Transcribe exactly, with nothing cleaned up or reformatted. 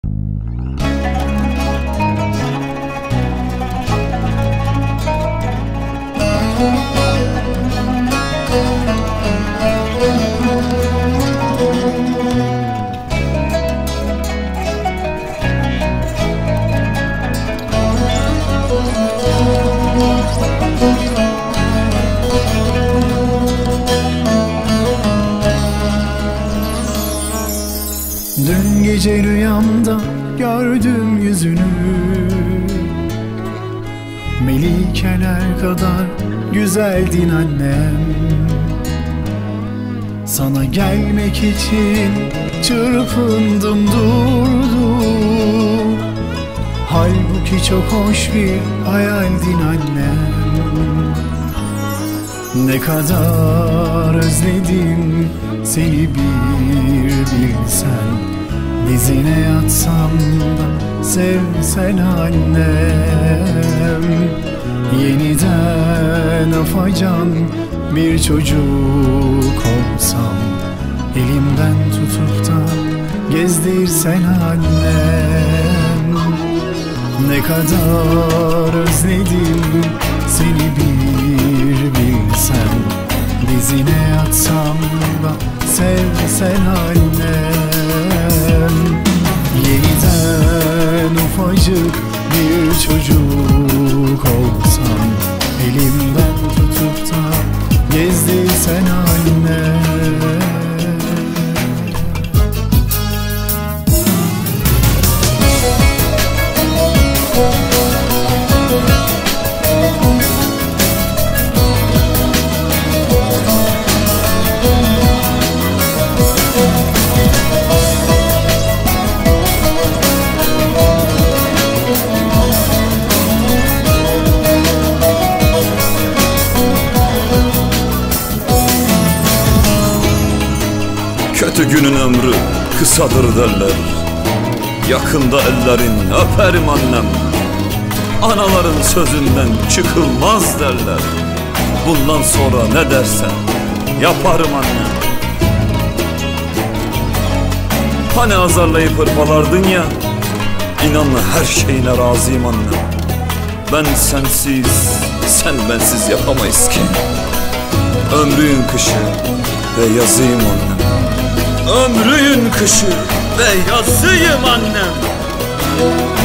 Dün gece rüyamda gördüm yüzünü, melikeler kadar güzeldin annem. Sana gelmek için çırpındım durdum, halbuki çok hoş bir hayaldin annem. Ne kadar özledim seni bir bilsen, dizine yatsam da sevsen annem. Yeniden afacan bir çocuk olsam, elimden tutup da gezdirsen annem. Ne kadar özledim seni bir bilsen, dizine yatsam da sevsen annem. Yeniden ufacık bir çocuk olsam, elimden tutup da gezdirsen annem. Kötü günün ömrü kısadır derler, yakında ellerin öperim annem. Anaların sözünden çıkılmaz derler, bundan sonra ne dersen yaparım annem. Hani azarlayıp hırpalardın ya, inanla her şeyine razıyım annem. Ben sensiz, sen bensiz yapamayız ki. Ömrün kışı ve yazıyım annem. Ömrün kışı ve yazıyım annem.